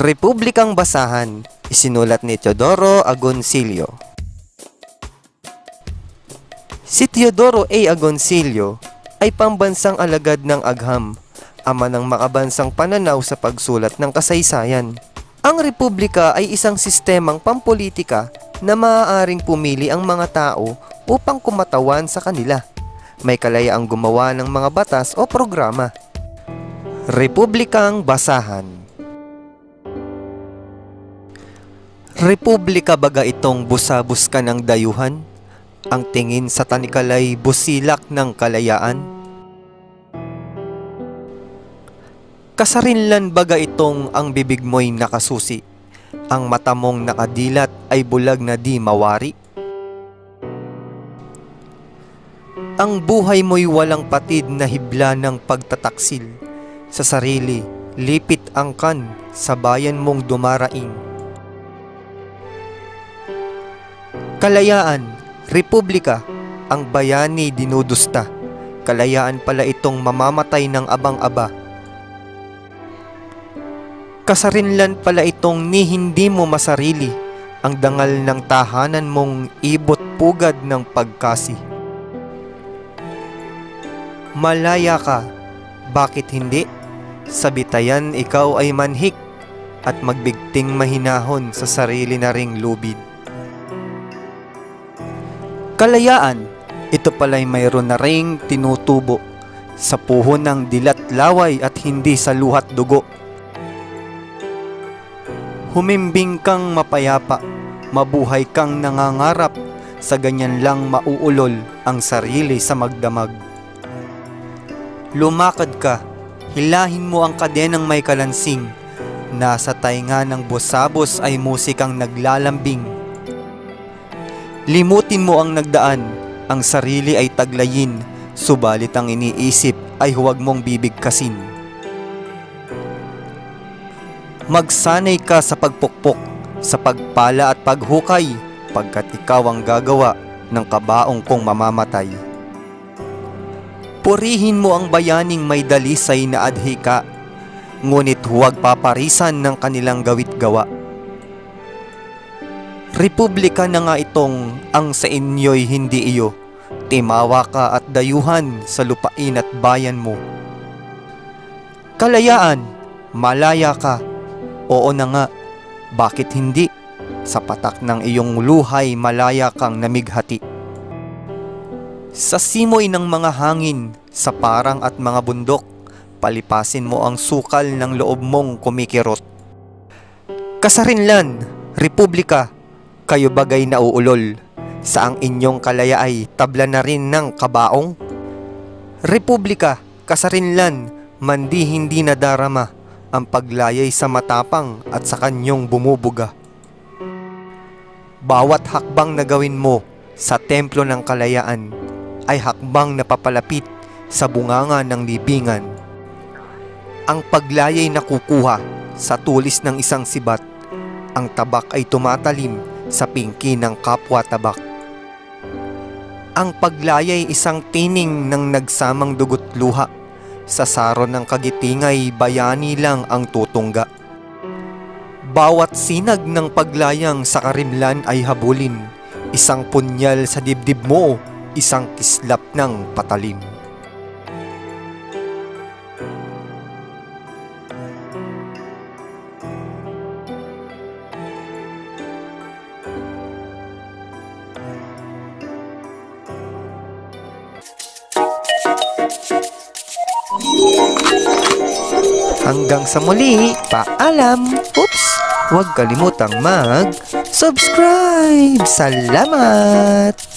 Republikang Basahan, isinulat ni Teodoro Agoncillo. Si Teodoro A. Agoncillo ay pambansang alagad ng agham, ama ng makabansang pananaw sa pagsulat ng kasaysayan. Ang republika ay isang sistemang pampolitika na maaaring pumili ang mga tao upang kumatawan sa kanila. May kalayaang gumawa ng mga batas o programa. Republikang Basahan. Republika baga itong busabus ka ng dayuhan? Ang tingin sa tanikalay busilak ng kalayaan? Kasarinlan baga itong ang bibig mo'y nakasusi, ang mata mong nakadilat ay bulag na di mawari? Ang buhay mo'y walang patid na hibla ng pagtataksil, sa sarili lipit angkan sa bayan mong dumaraing. Kalayaan, republika, ang bayani dinudusta, kalayaan pala itong mamamatay ng abang-aba. Kasarinlan pala itong ni hindi mo masarili, ang dangal ng tahanan mong ibot pugad ng pagkasi. Malaya ka, bakit hindi? Sa bitayan ikaw ay manhik at magbigting mahinahon sa sarili na ring lubid. Kalayaan, ito pala'y mayroon na ring tinutubo sa puhon ng dilat laway at hindi sa luhat dugo. Humimbing kang mapayapa, mabuhay kang nangangarap, sa ganyan lang mauulol ang sarili sa magdamag. Lumakad ka, hilahin mo ang kadenang may kalansing, nasa tainga ng busabos ay musikang naglalambing. Limutin mo ang nagdaan, ang sarili ay taglayin, subalit ang iniisip ay huwag mong bibigkasin. Magsanay ka sa pagpukpok, sa pagpala at paghukay, pagkat ikaw ang gagawa ng kabaong kong mamamatay. Purihin mo ang bayaning may dalisay na adhika, ngunit huwag paparisan ng kanilang gawit-gawa. Republika na nga itong ang sa inyo'y hindi iyo, timawa ka at dayuhan sa lupain at bayan mo. Kalayaan, malaya ka, oo na nga, bakit hindi? Sa patak ng iyong luhay malaya kang namighati. Sa simoy ng mga hangin, sa parang at mga bundok, palipasin mo ang sukal ng loob mong kumikirot. Kasarinlan, republika, kayo bagay nauulol, sa ang inyong kalaya ay tabla na rin ng kabaong? Republika, kasarinlan, mandi hindi nadarama ang paglayay sa matapang at sa kanyong bumubuga. Bawat hakbang na gawin mo sa templo ng kalayaan ay hakbang na papalapit sa bunganga ng libingan. Ang paglayay na kukuha sa tulis ng isang sibat, ang tabak ay tumatalim sa pingki ng kapwa tabak. Ang paglayay isang tining ng nagsamang dugot luha, sa saron ng kagitingay bayani lang ang tutungga. Bawat sinag ng paglayang sa karimlan ay habulin, isang punyal sa dibdib mo, isang kislap ng patalim. Hanggang sa muli, paalam! Oops! Huwag kalimutang mag-subscribe! Salamat!